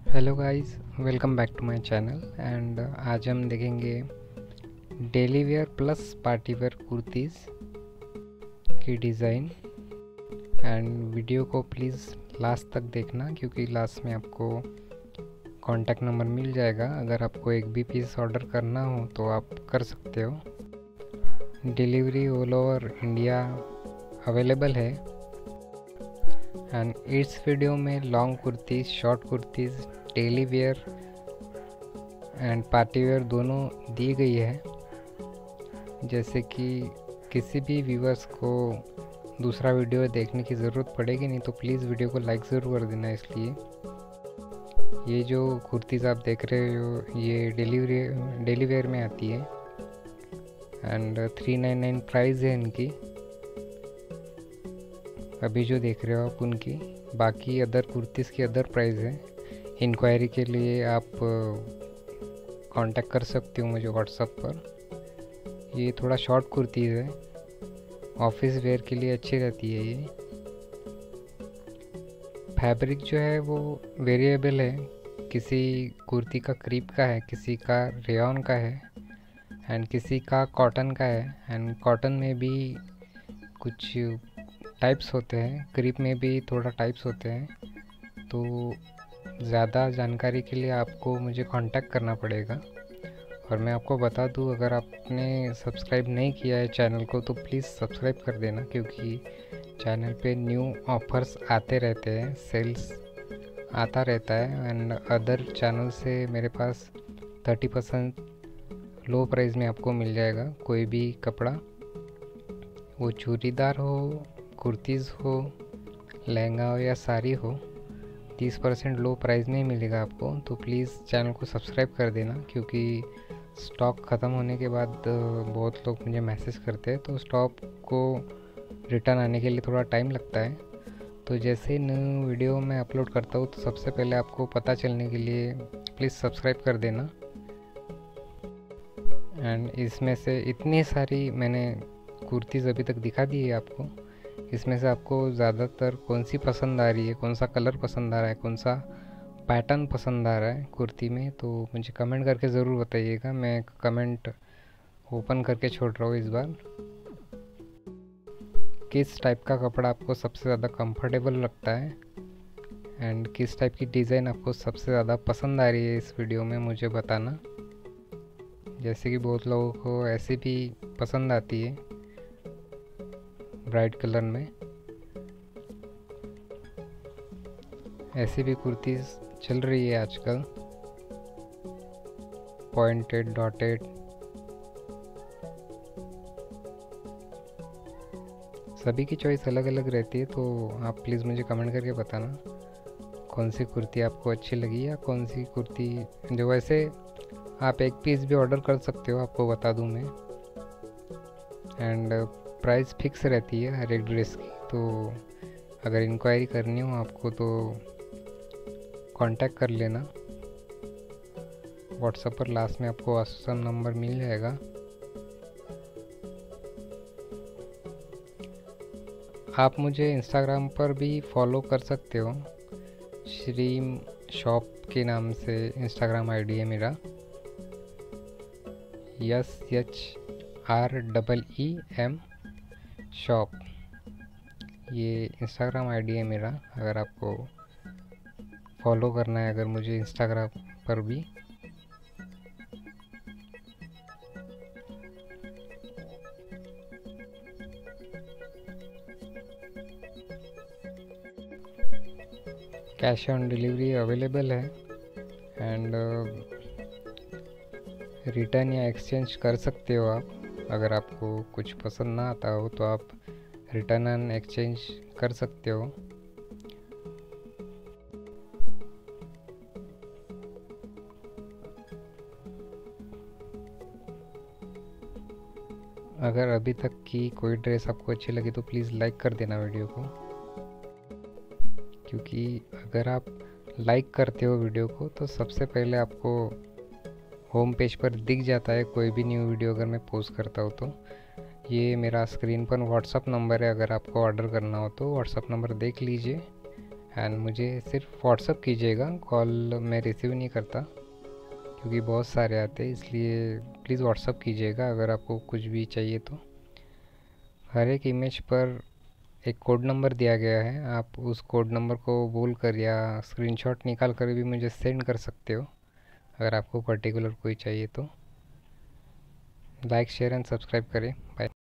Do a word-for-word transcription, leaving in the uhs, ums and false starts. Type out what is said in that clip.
Hello guys, welcome back to my channel. And आज हम देखेंगे daily wear plus party wear kurtis की डिज़ाइन। एंड वीडियो को प्लीज़ लास्ट तक देखना, क्योंकि लास्ट में आपको कॉन्टैक्ट नंबर मिल जाएगा। अगर आपको एक भी पीस ऑर्डर करना हो तो आप कर सकते हो। Delivery all over India available है। एंड इस वीडियो में long kurtis, short kurtis, daily wear and party wear दोनों दी गई है। जैसे कि किसी भी व्यूअर्स को दूसरा वीडियो देखने की ज़रूरत पड़ेगी नहीं, तो प्लीज़ वीडियो को लाइक ज़रूर कर देना। इसलिए ये जो कुर्तीज़ आप देख रहे हो ये डिलीवरी डेली वेयर में आती है। And three nine nine price है इनकी, अभी जो देख रहे हो आप उनकी। बाकी अदर कुर्तीज़ की अदर प्राइस है। इंक्वायरी के लिए आप कांटेक्ट कर सकते हो मुझे व्हाट्सएप पर। ये थोड़ा शॉर्ट कुर्तीज़ है, ऑफिस वेयर के लिए अच्छी रहती है। ये फैब्रिक जो है वो वेरिएबल है, किसी कुर्ती का क्रीप का है, किसी का रेयॉन का है एंड किसी का कॉटन का है। एंड कॉटन में भी कुछ टाइप्स होते हैं, क्रीप में भी थोड़ा टाइप्स होते हैं। तो ज़्यादा जानकारी के लिए आपको मुझे कांटेक्ट करना पड़ेगा। और मैं आपको बता दूं, अगर आपने सब्सक्राइब नहीं किया है चैनल को तो प्लीज़ सब्सक्राइब कर देना, क्योंकि चैनल पे न्यू ऑफर्स आते रहते हैं, सेल्स आता रहता है। एंड अदर चैनल से मेरे पास थर्टी परसेंट लो प्राइस में आपको मिल जाएगा कोई भी कपड़ा, वो चूड़ीदार हो, कुर्तीज़ हो, लहंगा हो या साड़ी हो, तीस परसेंट लो प्राइस में ही मिलेगा आपको। तो प्लीज़ चैनल को सब्सक्राइब कर देना, क्योंकि स्टॉक ख़त्म होने के बाद बहुत लोग मुझे मैसेज करते हैं, तो स्टॉक को रिटर्न आने के लिए थोड़ा टाइम लगता है। तो जैसे न्यू वीडियो मैं अपलोड करता हूँ तो सबसे पहले आपको पता चलने के लिए प्लीज़ सब्सक्राइब कर देना। एंड इसमें से इतनी सारी मैंने कुर्तीज़ अभी तक दिखा दी है आपको। इसमें से आपको ज़्यादातर कौन सी पसंद आ रही है, कौन सा कलर पसंद आ रहा है, कौन सा पैटर्न पसंद आ रहा है कुर्ती में, तो मुझे कमेंट करके ज़रूर बताइएगा। मैं कमेंट ओपन करके छोड़ रहा हूँ इस बार। किस टाइप का कपड़ा आपको सबसे ज़्यादा कंफर्टेबल लगता है एंड किस टाइप की डिज़ाइन आपको सबसे ज़्यादा पसंद आ रही है इस वीडियो में मुझे बताना। जैसे कि बहुत लोगों को ऐसी भी पसंद आती है ब्राइट कलर में, ऐसी भी कुर्तीज़ चल रही है आजकल, पॉइंटेड, डॉटेड। सभी की चॉइस अलग अलग रहती है, तो आप प्लीज़ मुझे कमेंट करके बताना कौन सी कुर्ती आपको अच्छी लगी, या कौन सी कुर्ती जो, वैसे आप एक पीस भी ऑर्डर कर सकते हो, आपको बता दूं मैं। एंड प्राइस फिक्स रहती है हर एक ड्रेस की, तो अगर इंक्वायरी करनी हो आपको तो कांटेक्ट कर लेना व्हाट्सएप पर। लास्ट में आपको व्हाट्सएप नंबर मिल जाएगा। आप मुझे इंस्टाग्राम पर भी फॉलो कर सकते हो, श्रीम शॉप के नाम से इंस्टाग्राम आईडी है मेरा, S H R double E M shop, ये इंस्टाग्राम आईडी है मेरा। अगर आपको फॉलो करना है अगर मुझे इंस्टाग्राम पर भी। कैश ऑन डिलीवरी अवेलेबल है। एंड रिटर्न या एक्सचेंज कर सकते हो आप। अगर आपको कुछ पसंद ना आता हो तो आप रिटर्न एंड एक्सचेंज कर सकते हो। अगर अभी तक की कोई ड्रेस आपको अच्छी लगी तो प्लीज़ लाइक कर देना वीडियो को, क्योंकि अगर आप लाइक करते हो वीडियो को तो सबसे पहले आपको होम पेज पर दिख जाता है कोई भी न्यू वीडियो अगर मैं पोस्ट करता हूँ तो। ये मेरा स्क्रीन पर व्हाट्सअप नंबर है, अगर आपको ऑर्डर करना हो तो व्हाट्सअप नंबर देख लीजिए एंड मुझे सिर्फ व्हाट्सअप कीजिएगा, कॉल मैं रिसीव नहीं करता क्योंकि बहुत सारे आते हैं, इसलिए प्लीज़ व्हाट्सअप कीजिएगा अगर आपको कुछ भी चाहिए तो। हर एक इमेज पर एक कोड नंबर दिया गया है, आप उस कोड नंबर को बोल कर या स्क्रीनशॉट निकाल कर भी मुझे सेंड कर सकते हो अगर आपको पर्टिकुलर कोई चाहिए तो। लाइक शेयर एंड सब्सक्राइब करें। बाय।